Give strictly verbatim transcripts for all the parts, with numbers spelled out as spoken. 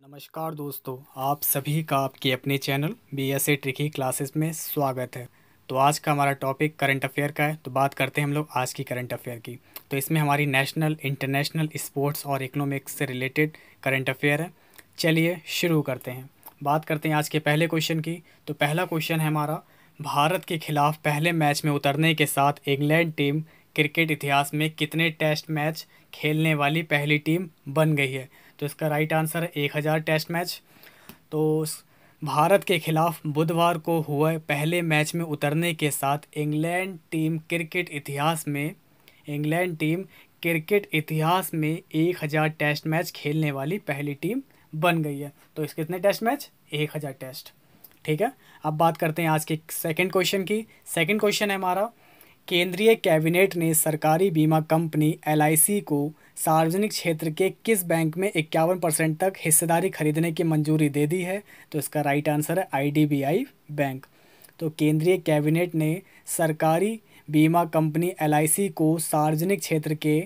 नमस्कार दोस्तों, आप सभी का आपके अपने channel B S A tricky classes में स्वागत है। तो आज का हमारा टॉपिक करंट अफेयर का है। तो बात करते हैं हम लोग आज की करंट अफेयर की। तो इसमें हमारी नेशनल, इंटरनेशनल, स्पोर्ट्स और इकोनॉमिक्स से रिलेटेड करंट अफेयर है। चलिए शुरू करते हैं। बात करते हैं आज के पहले क्वेश्चन की। तो पहला क्वेश्चन है हमारा, भारत के खिलाफ पहले मैच में उतरने के साथ इंग्लैंड टीम क्रिकेट इतिहास में कितने टेस्ट मैच खेलने वाली पहली टीम बन गई है। तो इसका राइट आंसर है एक हज़ार टेस्ट मैच। तो भारत के खिलाफ बुधवार को हुए पहले मैच में उतरने के साथ इंग्लैंड टीम क्रिकेट इतिहास में इंग्लैंड टीम क्रिकेट इतिहास में एक हज़ार टेस्ट मैच खेलने वाली पहली टीम बन गई है। तो इस कितने टेस्ट मैच? एक हज़ार टेस्ट। ठीक है। अब बात करते हैं आज के सेकंड क्वेश्चन की। सेकंड क्वेश्चन है हमारा, केंद्रीय कैबिनेट ने सरकारी बीमा कंपनी एल आई सी को सार्वजनिक क्षेत्र के किस बैंक में इक्यावन परसेंट तक हिस्सेदारी खरीदने की मंजूरी दे दी है। तो इसका राइट आंसर है I D B I bank. तो केंद्रीय कैबिनेट ने सरकारी बीमा कंपनी एल आई सी को सार्वजनिक क्षेत्र के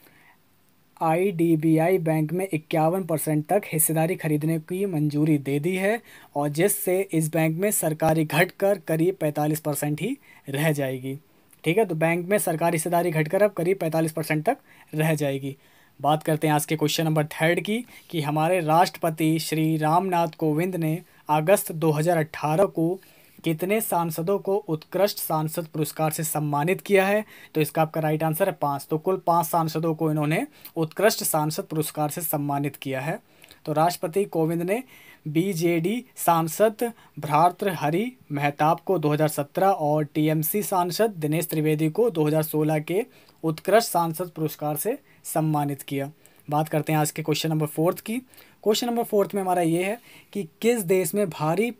I D B I bank में इक्यावन परसेंट तक हिस्सेदारी खरीदने की मंजूरी दे दी है, और जिससे इस बैंक में सरकारी घटकर करीब पैंतालीस परसेंट ही रह जाएगी। ठीक है। तो बैंक में सरकारी हिस्सेदारी घटकर अब करीब पैंतालीस परसेंट तक रह जाएगी। बात करते हैं आज के क्वेश्चन नंबर थर्ड की कि हमारे राष्ट्रपति श्री रामनाथ कोविंद ने अगस्त दो हज़ार अठारह को कितने सांसदों को उत्कृष्ट सांसद पुरस्कार से सम्मानित किया है। तो इसका आपका राइट आंसर है पाँच। तो कुल पाँच सांसदों को इन्होंने उत्कृष्ट सांसद पुरस्कार से सम्मानित किया है। तो राष्ट्रपति कोविंद ने बी जे डी सांसद भर्तृहरि मेहताब को दो हज़ार सत्रह और टी एम सी सांसद दिनेश त्रिवेदी को दो हज़ार सोलह के उत्कृष्ट सांसद पुरस्कार से सम्मानित किया। बात करते हैं आज के क्वेश्चन नंबर फोर्थ की। क्वेश्चन नंबर फोर्थ में हमारा ये है कि किस देश में भारी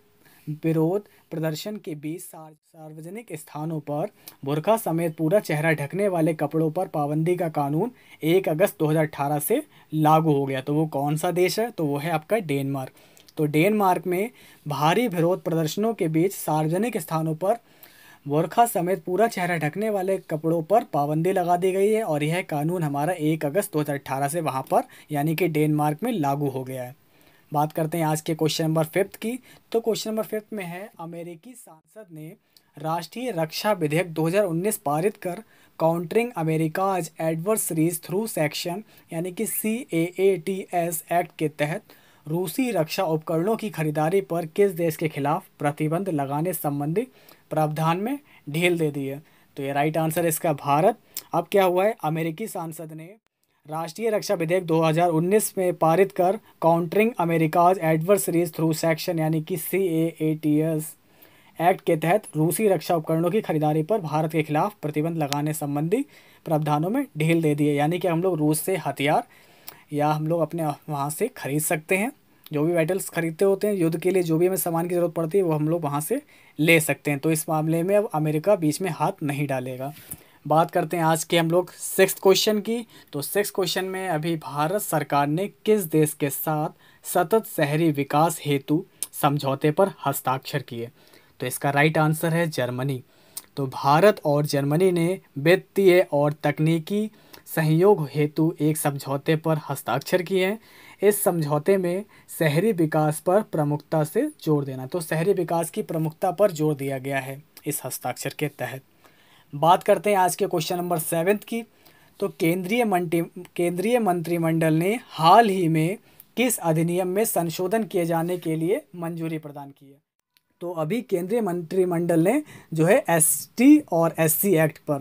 विरोध प्रदर्शन के बीच सार्वजनिक स्थानों पर बुर्का समेत पूरा चेहरा ढकने वाले कपड़ों पर पाबंदी का कानून एक अगस्त दो हज़ार अठारह से लागू हो गया। तो वो कौन सा देश है? तो वो है आपका डेनमार्क। तो डेनमार्क में भारी विरोध प्रदर्शनों के बीच सार्वजनिक स्थानों पर बुर्का समेत पूरा चेहरा ढकने वाले कपड़ों पर पाबंदी लगा दी गई है, और यह कानून हमारा एक अगस्त दो हज़ार अठारह से वहाँ पर यानी कि डेनमार्क में लागू हो गया है। बात करते हैं आज के क्वेश्चन नंबर फिफ्थ की। तो क्वेश्चन नंबर फिफ्थ में है, अमेरिकी सांसद ने राष्ट्रीय रक्षा विधेयक दो हज़ार उन्नीस पारित कर countering America's adversaries through section यानी कि C A A T S act के तहत रूसी रक्षा उपकरणों की खरीदारी पर किस देश के खिलाफ प्रतिबंध लगाने संबंधी प्रावधान में ढील दे दी है। तो ये राइट आंसर है इसका भारत। अब क्या हुआ है, अमेरिकी सांसद ने राष्ट्रीय रक्षा विधेयक दो हज़ार उन्नीस में पारित कर countering America's adversaries through section यानी कि C A A T S act के तहत रूसी रक्षा उपकरणों की खरीदारी पर भारत के खिलाफ प्रतिबंध लगाने संबंधी प्रावधानों में ढील दे दी है। यानी कि हम लोग रूस से हथियार या हम लोग अपने वहाँ से खरीद सकते हैं। जो भी मेटल्स खरीदते होते हैं युद्ध के लिए, जो भी हमें सामान की ज़रूरत पड़ती है वो हम लोग वहाँ से ले सकते हैं। तो इस मामले में अब अमेरिका बीच में हाथ नहीं डालेगा। बात करते हैं आज के हम लोग सिक्स्थ क्वेश्चन की। तो सिक्स्थ क्वेश्चन में अभी भारत सरकार ने किस देश के साथ सतत शहरी विकास हेतु समझौते पर हस्ताक्षर किए। तो इसका राइट आंसर है जर्मनी। तो भारत और जर्मनी ने वित्तीय और तकनीकी सहयोग हेतु एक समझौते पर हस्ताक्षर किए हैं। इस समझौते में शहरी विकास पर प्रमुखता से जोर देना, तो शहरी विकास की प्रमुखता पर जोर दिया गया है इस हस्ताक्षर के तहत। बात करते हैं आज के क्वेश्चन नंबर सेवेंथ की। तो केंद्रीय मंत्री केंद्रीय मंत्रिमंडल ने हाल ही में किस अधिनियम में संशोधन किए जाने के लिए मंजूरी प्रदान की है। तो अभी केंद्रीय मंत्रिमंडल ने जो है एस टी और एस सी एक्ट पर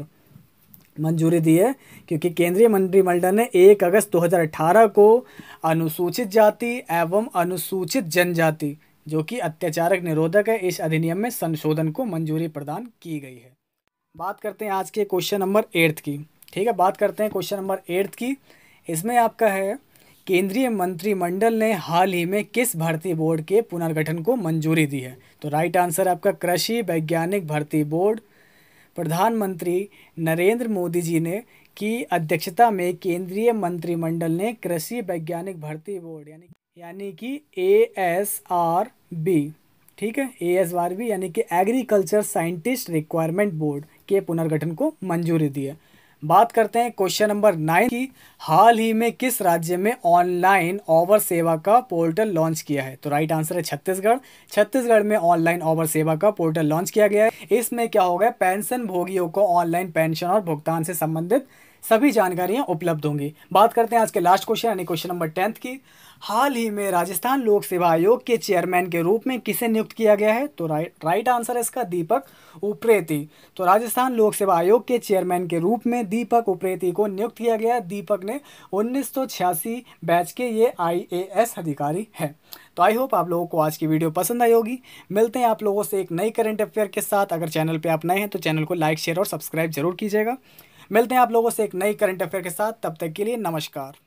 मंजूरी दी है, क्योंकि केंद्रीय मंत्रिमंडल ने एक अगस्त दो हज़ार अठारह को अनुसूचित जाति एवं अनुसूचित जनजाति जो कि अत्याचारक निरोधक है इस अधिनियम में संशोधन को मंजूरी प्रदान की गई है। बात करते हैं आज के क्वेश्चन नंबर एट्थ की। ठीक है, बात करते हैं क्वेश्चन नंबर एट्थ की। इसमें आपका है, केंद्रीय मंत्रिमंडल ने हाल ही में किस भर्ती बोर्ड के पुनर्गठन को मंजूरी दी है। तो राइट आंसर आपका कृषि वैज्ञानिक भर्ती बोर्ड। प्रधानमंत्री नरेंद्र मोदी जी ने की अध्यक्षता में केंद्रीय मंत्रिमंडल ने कृषि वैज्ञानिक भर्ती बोर्ड यानी यानी कि ए एस आर बी, ठीक है, ए एस आर बी यानी कि एग्रीकल्चर साइंटिस्ट रिक्वायरमेंट बोर्ड के पुनर्गठन को मंजूरी दी है। बात करते हैं क्वेश्चन नंबर नाइन की। हाल ही में किस राज्य में ऑनलाइन ओवर सेवा का पोर्टल लॉन्च किया है? तो राइट आंसर है छत्तीसगढ़। छत्तीसगढ़ में ऑनलाइन ओवर सेवा का पोर्टल लॉन्च किया गया है। इसमें क्या होगा, पेंशन भोगियों को ऑनलाइन पेंशन और भुगतान से संबंधित सभी जानकारियां उपलब्ध होंगी। बात करते हैं आज के लास्ट क्वेश्चन यानी क्वेश्चन नंबर टेंथ की। हाल ही में राजस्थान लोक सेवा आयोग के चेयरमैन के रूप में किसे नियुक्त किया गया है? तो राइट राइट आंसर है इसका दीपक उप्रेती। तो राजस्थान लोक सेवा आयोग के चेयरमैन के रूप में दीपक उप्रेती को नियुक्त किया गया। दीपक ने उन्नीस सौ छियासी बैच के ये आई ए एस अधिकारी हैं। तो आई होप आप लोगों को आज की वीडियो पसंद आई होगी। मिलते हैं आप लोगों से एक नई करंट अफेयर के साथ। अगर चैनल पे आप नए हैं तो चैनल को लाइक शेयर और सब्सक्राइब जरूर कीजिएगा। मिलते हैं आप लोगों से एक नई करंट अफेयर के साथ, तब तक के लिए नमस्कार।